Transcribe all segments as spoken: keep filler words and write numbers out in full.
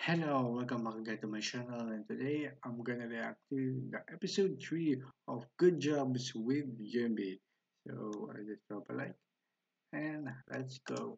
Hello, welcome back again to my channel, and today I'm gonna react to the episode three of Good Jobs with Yumbi. So I just drop a like and let's go.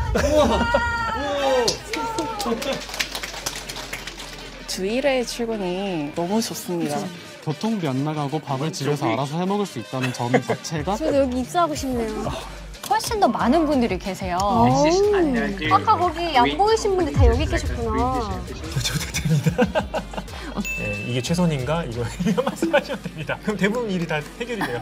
주 일 회 출근이 너무 좋습니다. 교통비 안 나가고 밥을 집에서 알아서 해 먹을 수 있다는 점 자체가 저도 여기 입사하고 싶네요. 훨씬 더 많은 분들이 계세요. 아까 거기 안 보이신 분들 다 여기 계셨구나. 저도 됩니다. 네, 이게 최선인가? 이거 이런 말씀하셔도 됩니다. 그럼 대부분 일이 다 해결이 돼요.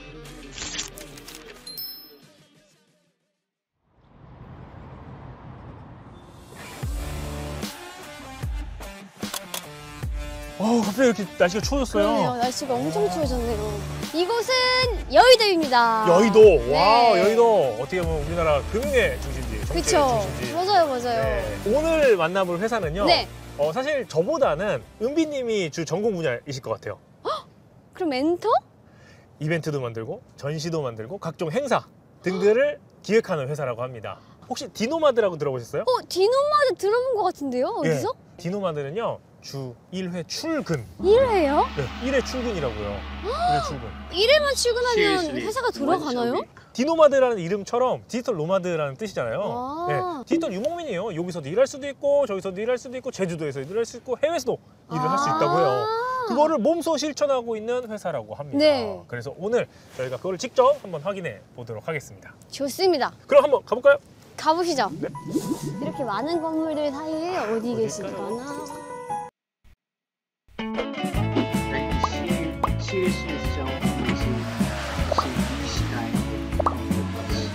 어, 갑자기 이렇게 날씨가 추워졌어요. 그러네요. 날씨가 엄청 추워졌네요. 이곳은 여의도입니다. 여의도. 네. 와, 여의도. 어떻게 보면 우리나라 금융의 중심지, 정치의 그쵸. 중심지. 맞아요, 맞아요. 네. 오늘 만나볼 회사는요. 네. 어, 사실 저보다는 은비님이 주 전공 분야이실 것 같아요. 그럼 멘토? 이벤트도 만들고 전시도 만들고 각종 행사 등들을 기획하는 회사라고 합니다. 혹시 디노마드라고 들어보셨어요? 어, 디노마드 들어본 것 같은데요? 어디서? 예, 디노마드는요 주 일 회 출근. 일 회요? 네, 일 회 출근이라고요. 일 회 출근. 일 회만 출근하면 Seriously, 회사가 once a 돌아가나요? week. 디노마드라는 이름처럼 디지털 노마드라는 뜻이잖아요. 아. 네, 디지털 유목민이에요. 여기서도 일할 수도 있고 저기서도 일할 수도 있고 제주도에서 일할 수 있고 해외에서도 일을 할 수 있다고 해요. 그거를 몸소 실천하고 있는 회사라고 합니다. 네. 그래서 오늘 저희가 그걸 직접 한번 확인해 보도록 하겠습니다. 좋습니다. 그럼 한번 가볼까요? 가보시죠. 네. 이렇게 많은 건물들 사이에 어디 계실까나? Like you see, seriously, so amazing. See these kind of companies.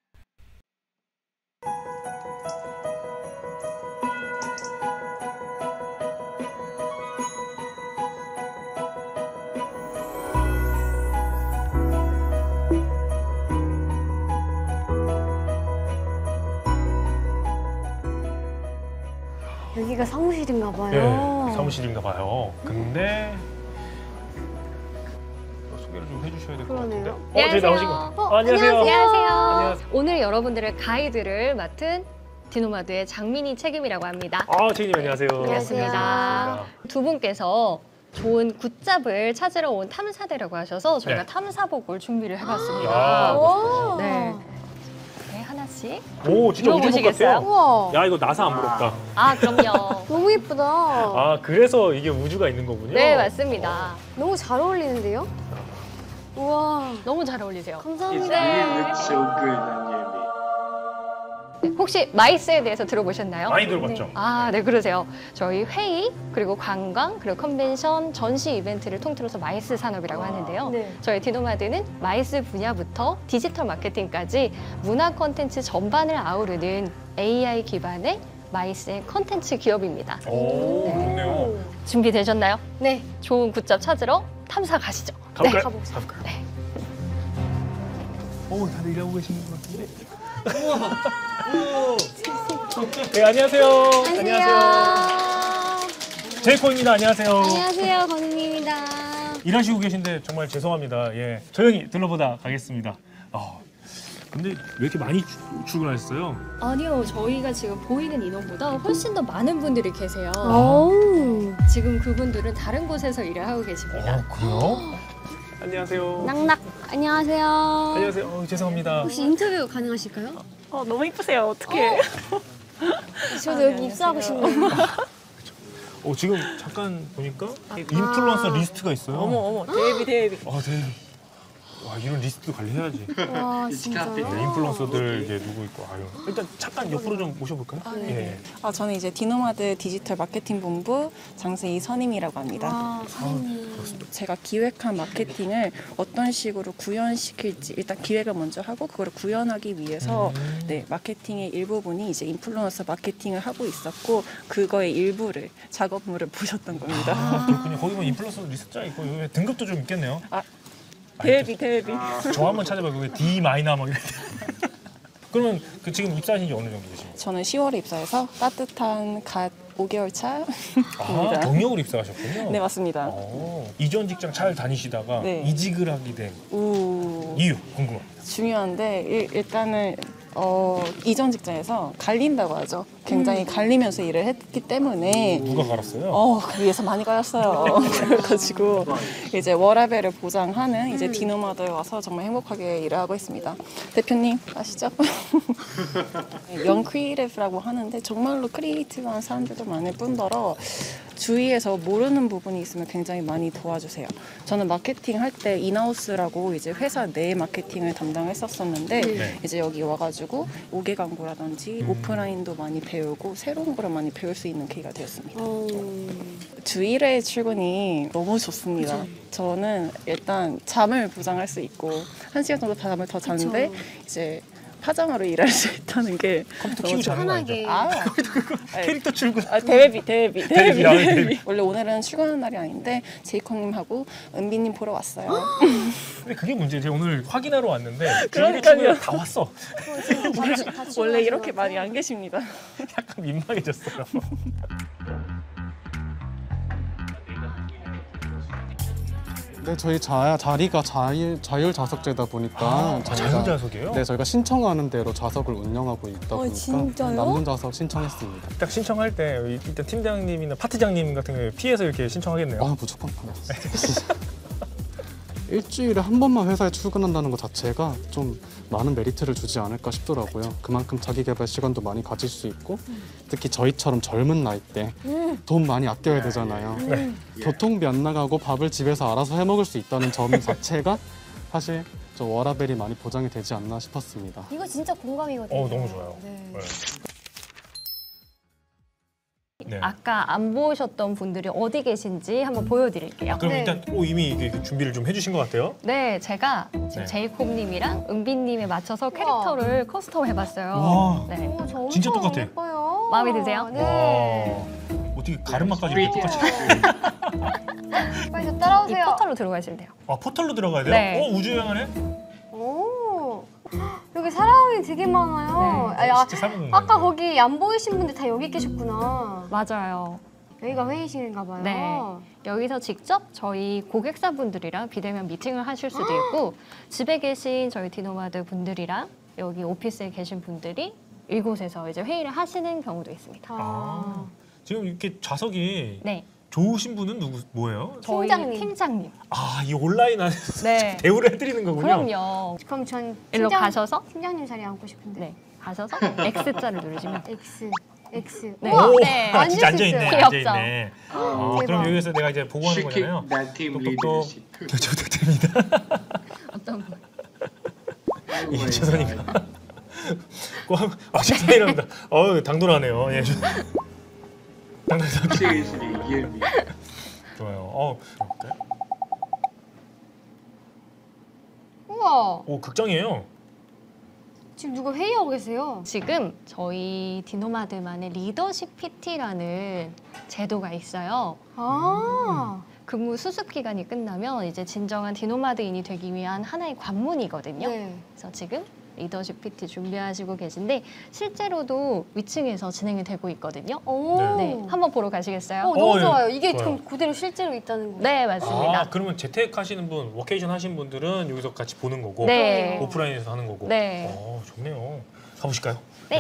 여기가 사무실인가 봐요. 네, 사무실인가 봐요. 근데 소개를 좀 해주셔야 될 것 같은데. 그러네요. 어, 저희 나오신 것 같아요. 어, 안녕하세요. 안녕하세요. 안녕하세요. 오늘 여러분들의 가이드를 맡은 디노마드의 장민희 책임이라고 합니다. 아, 책임님 안녕하세요. 안녕하세요. 반갑습니다. 두 분께서 좋은 굿잡을 찾으러 온 탐사대라고 하셔서 저희가 네. 탐사복을 준비를 야, 해봤습니다. 오. 네. 네, 하나씩. 오, 진짜 우주복 물어보시겠어요? 같아요. 우와. 야, 이거 나사 안 부럽다. 아, 그럼요. 너무 예쁘다. 아, 그래서 이게 우주가 있는 거군요. 네, 맞습니다. 너무 잘 어울리는데요? 우와. 너무 잘 어울리세요. It 감사합니다. really looks so good on Yumbi. 네, 혹시 마이스에 대해서 들어보셨나요? 많이 들어봤죠. 네. 아, 네, 그러세요. 저희 회의, 그리고 관광, 그리고 컨벤션, 전시 이벤트를 통틀어서 마이스 산업이라고 하는데요. 네. 저희 디노마드는 마이스 분야부터 디지털 마케팅까지 문화 콘텐츠 전반을 아우르는 에이아이 기반의 마이스의 콘텐츠 기업입니다. 오, 좋네요. 준비되셨나요? 네. 좋은 굿잡 찾으러 탐사 가시죠. 가볼까요? 네. 가봅시다. 가볼까요? 네. 오, 다들 일하고 계시는 것 같은데. 네, 안녕하세요. 안녕하세요. 제이코입니다. 안녕하세요. 안녕하세요. 건우입니다. 일하시고 계신데 정말 죄송합니다. 예, 조용히 들러보다 가겠습니다. 아, 근데 왜 이렇게 많이 주- 출근하셨어요? 아니요, 저희가 지금 보이는 인원보다 훨씬 더 많은 분들이 계세요. 오. 지금 그분들은 다른 곳에서 일을 하고 계십니다. 아, 그래요? 안녕하세요. 낙낙. 안녕하세요. 안녕하세요. 어, 죄송합니다. 혹시 인터뷰 가능하실까요? 어, 너무 이쁘세요. 어떡해. 저도 여기 입사하고 싶네요. 어, 지금 잠깐 보니까 인플루언서 리스트가 있어요. 어머, 어머, 데뷔, 데뷔. 아, 네. 와, 이런 리스트도 관리해야지. 와, It's 진짜. got it. 네, 인플루언서들 이제 누구 있고. 아유. 일단 잠깐 옆으로 좀 모셔볼까요? 예. 아, 저는 이제 디노마드 디지털 마케팅 본부 장세희 선임이라고 합니다. 와, 사장님. 제가 기획한 마케팅을 어떤 식으로 구현시킬지 일단 기획을 먼저 하고 그걸 구현하기 위해서 음. 네, 마케팅의 일부분이 이제 인플루언서 마케팅을 하고 있었고 그거의 일부를 작업물을 보셨던 겁니다. 아, 그렇군요. 거기 보면 인플루언서 리스트가 있고 여기 등급도 좀 있겠네요. 아, 데뷔 데뷔. 저 한번 찾아봐요. 그게 D 마이너 막 이렇게. 그러면 그 지금 입사하신 지 어느 정도 되십니까? 저는 시월에 입사해서 따뜻한 갓 오 개월 차입니다. 아, 경력으로 입사하셨군요. 네, 맞습니다. 어, 이전 직장 잘 다니시다가 네. 이직을 하게 된 오, 이유 궁금합니다. 중요한데 일, 일단은 어, 이전 직장에서 갈린다고 하죠. 굉장히 갈리면서 일을 했기 때문에 누가 갈았어요? 어, 그 위에서 많이 가였어요. 그래가지고 이제 워라밸을 보장하는 이제 디노마드에 와서 정말 행복하게 일을 하고 있습니다. 대표님 아시죠? 영 크리에이티브라고 하는데 정말로 크리에이티브한 사람들도 많을 뿐더러 주위에서 모르는 부분이 있으면 굉장히 많이 도와주세요. 저는 마케팅 할 때 인하우스라고 이제 회사 내 마케팅을 담당했었었는데 네. 이제 여기 와가지고 오개 광고라든지 음. 오프라인도 많이 배우고 새로운 거를 많이 배울 수 있는 계기가 되었습니다. 어... 주일에 출근이 너무 좋습니다. 그쵸? 저는 일단 잠을 보장할 수 있고 한 시간 정도 잠을 더 자는데 그쵸. 이제 파자마로 일할 수 있다는 게 컴퓨터 너무 키고 자는 거 아니죠? 편하게. 아, 캐릭터 출근. 아, 대회비, 대회비, 대회비, 대회비라, 대회비. 대회비. 원래 오늘은 출근하는 날이 아닌데 제이콥님하고 은비님 보러 왔어요. 근데 그게 문제지. 제가 오늘 확인하러 왔는데 그러니까요. 주일에 다 왔어. 같이, 같이 원래 일하셔. 이렇게 많이 안 계십니다. 약간 민망해졌어요. 네, 저희 자, 자리가 자율, 자율 좌석제다 보니까 아, 저희가- 자율좌석이에요? 네, 저희가 신청하는 대로 좌석을 운영하고 있다 보니까 진짜요? 남는 좌석 신청했습니다. 딱 신청할 때 일단 팀장님이나 파트장님 같은 거 피해서 이렇게 신청하겠네요. 아, 무조건 받았어요. 일주일에 한 번만 회사에 출근한다는 것 자체가 좀 많은 메리트를 주지 않을까 싶더라고요. 그만큼 자기 개발 시간도 많이 가질 수 있고 특히 저희처럼 젊은 나이 때 돈 많이 아껴야 되잖아요. 네. 교통비 안 나가고 밥을 집에서 알아서 해 먹을 수 있다는 점 자체가 사실 저 워라밸이 많이 보장이 되지 않나 싶었습니다. 이거 진짜 공감이거든요. 어, 너무 좋아요. 네. 네. 네. 아까 안 보셨던 분들이 어디 계신지 한번 보여드릴게요. 그럼 네. 일단 오, 이미 이게 준비를 좀 해주신 것 같아요. 네, 제가 지금 네. 제이콥님이랑 은비님에 맞춰서 캐릭터를 커스텀 해봤어요. 와. 네. 오, 저 진짜 엄청 똑같아. 예뻐요. 마음에 드세요? 네. 와. 어떻게 가르마까지 이렇게 똑같이. 빨리 저 이 따라오세요. 포털로 들어가시면 돼요. 아, 포털로 들어가야 돼요? 네. 어, 우주여행하네? 오, 여기 사람이 되게 많아요. 네. 아, 아, 진짜 사먹는 아까 거예요. 거기 안 보이신 분들 다 여기 계셨구나. 맞아요. 여기가 회의실인가 봐요. 네. 여기서 직접 저희 고객사분들이랑 비대면 미팅을 하실 수도 있고 집에 계신 저희 디노마드 분들이랑 여기 오피스에 계신 분들이 이곳에서 이제 회의를 하시는 경우도 있습니다. 아. 지금 이렇게 좌석이 네. 좋으신 분은 누구, 뭐예요? 저희 팀장님. 팀장님. 아, 이 온라인 안에서 네. 대우를 해드리는 거군요. 그럼요. 그럼 전 일로 팀장, 가셔서 팀장님 자리에 앉고 싶은데. 네. 가셔서 X자를 누르시면 돼요. X, X. 네. 우와, 오, 네. 아, 진짜 앉을 수 앉아있네, 있어요. 앉아있네. 아, 대박. 그럼 여기서 내가 이제 보고하는 She 거잖아요. kicked that team 똑똑똑 leadership. 결제 부탁드립니다. 어떤 거? Oh 예, my 죄송합니다. God. 꼭 한- 아, 죄송합니다. 어우, 당돌하네요. 예, 저- 당돌하죠. Seriously, hear me. 좋아요. 어, 어때? 우와, 오, 극장이에요. 지금 누가 회의하고 계세요? 지금 저희 디노마드만의 리더십 피티라는 제도가 있어요. 아, 근무 수습 기간이 끝나면 이제 진정한 디노마드인이 되기 위한 하나의 관문이거든요. 네. 그래서 지금 리더십 피티 준비하시고 계신데 실제로도 위층에서 진행이 되고 있거든요. 오, 네, 한번 보러 가시겠어요? 어, 너무 어, 예. 좋아요. 이게 좋아요. 그럼 그대로 실제로 있다는 거예요? 네, 맞습니다. 아, 그러면 재택 하시는 분, 워케이션 하신 분들은 여기서 같이 보는 거고 네. 오프라인에서 하는 거고. 네. 어, 좋네요. 가보실까요? 네.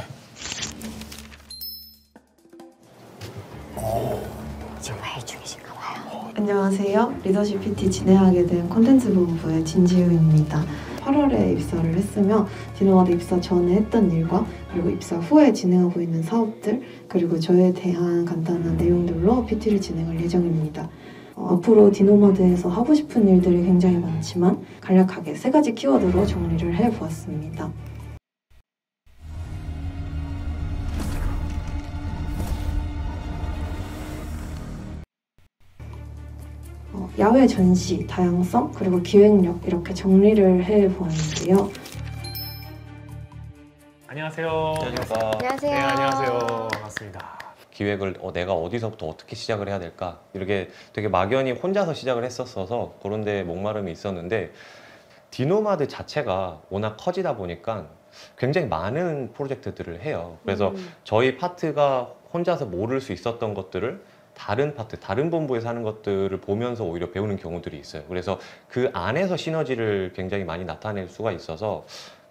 안녕하세요. 리더십 피티 진행하게 된 콘텐츠 본부의 진지우입니다. 팔월에 입사를 했으며 디노마드 입사 전에 했던 일과 그리고 입사 후에 진행하고 있는 사업들 그리고 저에 대한 간단한 내용들로 피티를 진행할 예정입니다. 어, 앞으로 디노마드에서 하고 싶은 일들이 굉장히 많지만 간략하게 세 가지 키워드로 정리를 해보았습니다. 어, 야외 전시, 다양성, 그리고 기획력 이렇게 정리를 해보았는데요. 안녕하세요. 안녕하십니까. 안녕하세요. 네, 안녕하세요. 반갑습니다. 기획을 어, 내가 어디서부터 어떻게 시작을 해야 될까 이렇게 되게 막연히 혼자서 시작을 했었어서 그런 데 목마름이 있었는데 디노마드 자체가 워낙 커지다 보니까 굉장히 많은 프로젝트들을 해요. 그래서 음. 저희 파트가 혼자서 모를 수 있었던 것들을 다른 파트, 다른 본부에서 하는 것들을 보면서 오히려 배우는 경우들이 있어요. 그래서 그 안에서 시너지를 굉장히 많이 나타낼 수가 있어서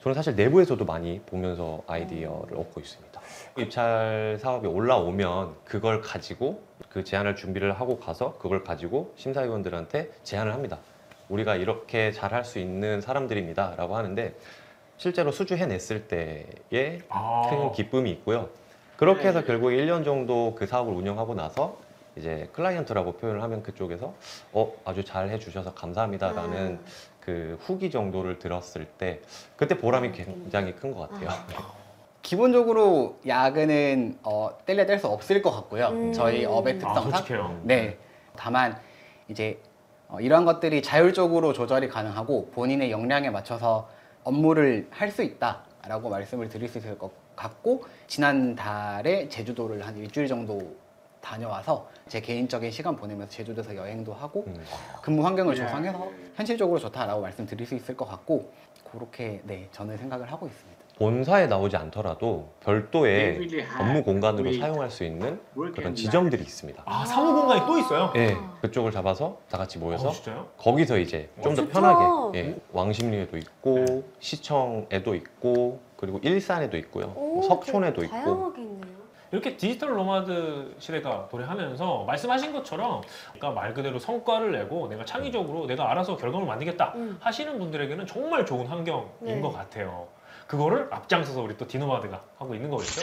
저는 사실 내부에서도 많이 보면서 아이디어를 얻고 있습니다. 입찰 사업이 올라오면 그걸 가지고 그 제안을 준비를 하고 가서 그걸 가지고 심사위원들한테 제안을 합니다. 우리가 이렇게 잘할 수 있는 사람들입니다 라고 하는데 실제로 수주해냈을 때의 아. 큰 기쁨이 있고요. 그렇게 해서 결국 일 년 정도 그 사업을 운영하고 나서 이제 클라이언트라고 표현을 하면 그쪽에서 어 아주 잘 해주셔서 감사합니다라는 그 후기 정도를 들었을 때 그때 보람이 굉장히 큰 것 같아요. 기본적으로 야근은 어, 뗄래 뗄 수 없을 것 같고요. 음. 저희 업의 아, 특성상. 솔직해요. 네. 다만 이제 어, 이러한 것들이 자율적으로 조절이 가능하고 본인의 역량에 맞춰서 업무를 할 수 있다라고 말씀을 드릴 수 있을 것 같고 지난달에 제주도를 한 일주일 정도 다녀와서 제 개인적인 시간 보내면서 제주도에서 여행도 하고 음. 근무 환경을 야. 조성해서 현실적으로 좋다라고 말씀드릴 수 있을 것 같고 그렇게 네 저는 생각을 하고 있습니다. 본사에 나오지 않더라도 별도의 They really have 업무 공간으로 great 사용할 수 있는 work 그런 and 지점들이 있습니다. 아, 사무 공간이 또 있어요? 네, 그쪽을 잡아서 다 같이 모여서 어, 진짜요? 거기서 이제 좀 더 좋다. 편하게 예, 왕십리에도 있고 네. 시청에도 있고 그리고 일산에도 있고요, 오, 뭐 석촌에도 되게 있고 다양하게 있네요. 이렇게 디지털 노마드 시대가 도래하면서 말씀하신 것처럼 그러니까 말 그대로 성과를 내고 내가 창의적으로 내가 알아서 결과물 만들겠다 음. 하시는 분들에게는 정말 좋은 환경인 네. 것 같아요. 그거를 앞장서서 우리 또 디노마드가 하고 있는 거겠죠?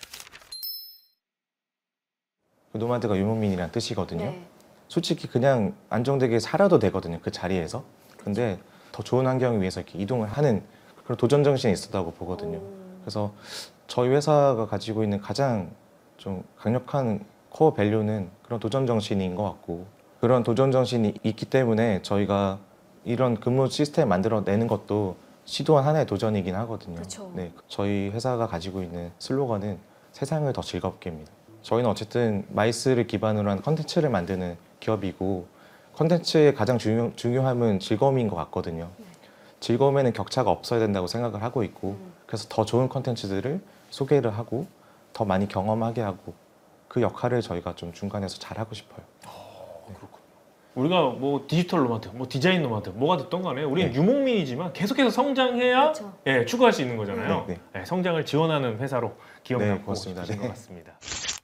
그 노마드가 유목민이란 뜻이거든요. 네. 솔직히 그냥 안정되게 살아도 되거든요. 그 자리에서. 근데 더 좋은 환경을 위해서 이렇게 이동을 하는 그런 도전 정신이 있었다고 보거든요. 오. 그래서 저희 회사가 가지고 있는 가장 좀 강력한 코어 밸류는 그런 도전 정신인 것 같고 그런 도전 정신이 있기 때문에 저희가 이런 근무 시스템 만들어내는 것도 시도한 하나의 도전이긴 하거든요. 그쵸. 네, 저희 회사가 가지고 있는 슬로건은 세상을 더 즐겁게입니다. 저희는 어쨌든 마이스를 기반으로 한 컨텐츠를 만드는 기업이고 컨텐츠의 가장 중요, 중요함은 즐거움인 것 같거든요. 즐거움에는 격차가 없어야 된다고 생각을 하고 있고 그래서 더 좋은 컨텐츠들을 소개를 하고 더 많이 경험하게 하고 그 역할을 저희가 좀 중간에서 잘하고 싶어요. 우리가 뭐 디지털 노마드, 뭐 디자인 노마드, 뭐가 됐던 간에 우리는 네. 유목민이지만 계속해서 성장해야 그렇죠. 예, 추구할 수 있는 거잖아요. 네, 예, 성장을 지원하는 회사로 기억 네, 잡고 고맙습니다. 계신 네. 것 같습니다.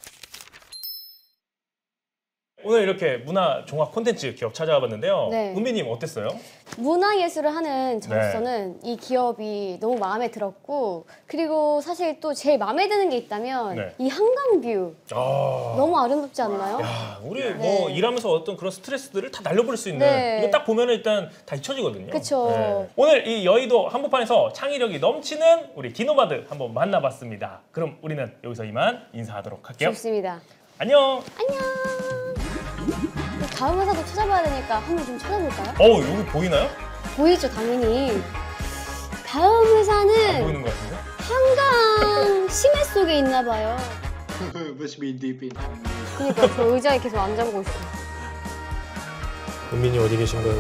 오늘 이렇게 문화 종합 콘텐츠 기업 찾아와 봤는데요. 네. 은비님 어땠어요? 문화예술을 하는 저로서는 이 기업이 너무 마음에 들었고 그리고 사실 또 제일 마음에 드는 게 있다면 네. 이 한강뷰 아, 너무 아름답지 않나요? 야, 우리 네. 뭐 일하면서 어떤 그런 스트레스들을 다 날려버릴 수 있는 네. 이거 딱 보면 일단 다 잊혀지거든요. 그쵸. 오늘 이 여의도 한복판에서 창의력이 넘치는 우리 디노마드 한번 만나봤습니다. 그럼 우리는 여기서 이만 인사하도록 할게요. 좋습니다. 안녕. 다음 회사도 찾아봐야 되니까 한번 좀 찾아볼까요? 어 여기 보이나요? 보이죠, 당연히. 다음 안 회사는 보이는 것 같은데? 한강 심해 속에 있나 봐요. Must be deep in. 그러니까 저 의자에 계속 앉아보고 있어요. 은빈이 어디 계신가요?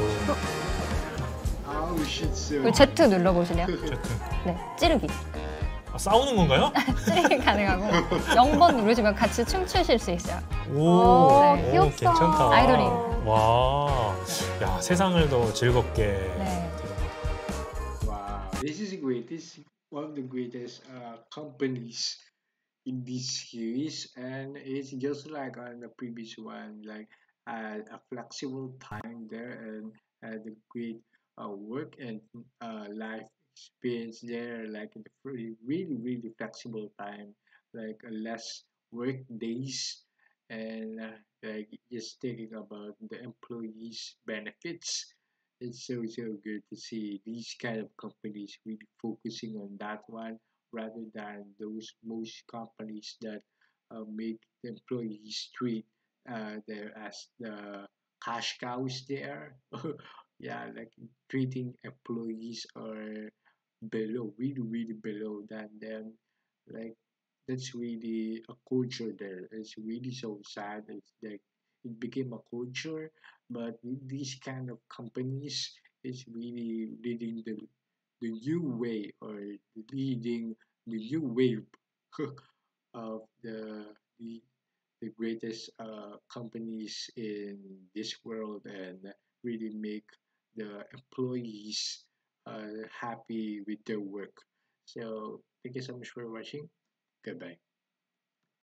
Oh shit, so. 그 Z 눌러보실래요? 네, 찌르기. 아, 싸우는 건가요? 찌르기 가능하고 영 번 누르시면 같이 춤추실 수 있어요. 오, 네. 귀엽다. 괜찮다. 아이돌이에요. 와, 야 세상을 더 즐겁게. 네. Wow, this is great. This is one of the greatest uh, companies in this series, and it's just like on the previous one, like uh, a flexible time there and uh, the great uh, work and uh, life experience there, like the really, really, really flexible time, like uh, less work days, and uh, like just thinking about the employees' benefits. It's so so good to see these kind of companies really focusing on that one rather than those most companies that uh, make the employees treat uh, there as the cash cows there. Yeah, like treating employees or below, really really below than them. Like that's really a culture there. It's really so sad. It's like it became a culture, but with these kind of companies, it's really leading the the new way or leading the new wave of the the, the greatest uh, companies in this world and really make the employees uh, happy with their work. So thank you so much for watching. Goodbye.